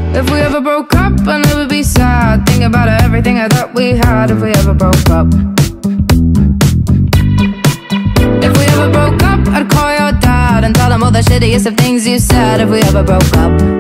If we ever broke up, I never be sad. Think about everything I thought we had. If we ever broke up. If we ever broke up, I'd call your dad and tell him all the shittiest of things you said. If we ever broke up.